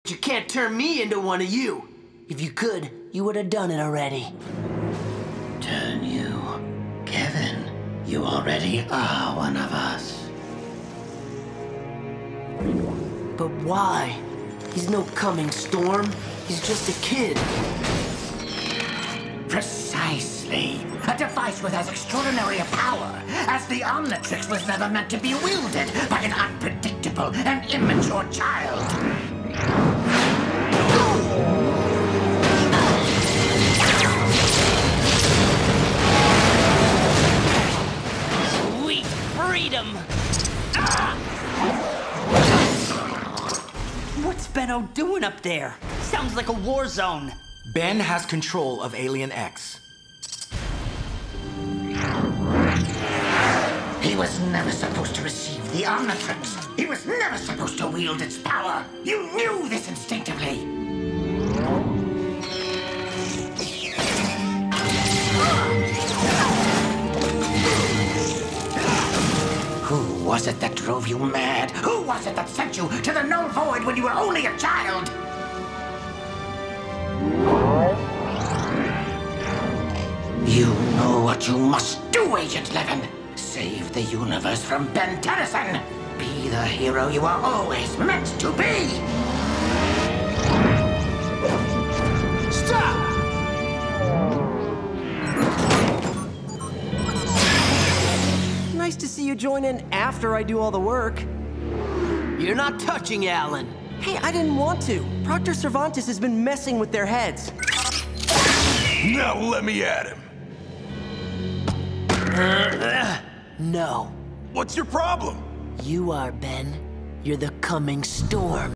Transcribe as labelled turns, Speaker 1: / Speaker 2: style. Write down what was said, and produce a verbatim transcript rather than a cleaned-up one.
Speaker 1: You can't turn me into one of you. If you could, you would have done it already.
Speaker 2: Turn you? Kevin, you already are one of us.
Speaker 1: But why? He's no coming storm. He's just a kid.
Speaker 2: Precisely. A device with as extraordinary a power as the Omnitrix was never meant to be wielded by an unpredictable and immature child.
Speaker 3: Sweet freedom! What's Benno doing up there? Sounds like a war zone.
Speaker 4: Ben has control of Alien X.
Speaker 2: He was never supposed to receive the Omnitrix. He was never supposed to wield its power. You knew this instinctively. Who was it that drove you mad? Who was it that sent you to the null void when you were only a child? You know what you must do, Agent Levin. Save the universe from Ben Tennyson. Be the hero you are always meant to be.
Speaker 1: Stop!
Speaker 5: Nice to see you join in after I do all the work.
Speaker 1: You're not touching Alan.
Speaker 5: Hey, I didn't want to. Proctor Cervantes has been messing with their heads.
Speaker 6: Now let me at him.
Speaker 1: No.
Speaker 6: What's your problem?
Speaker 1: You are, Ben. You're the coming storm.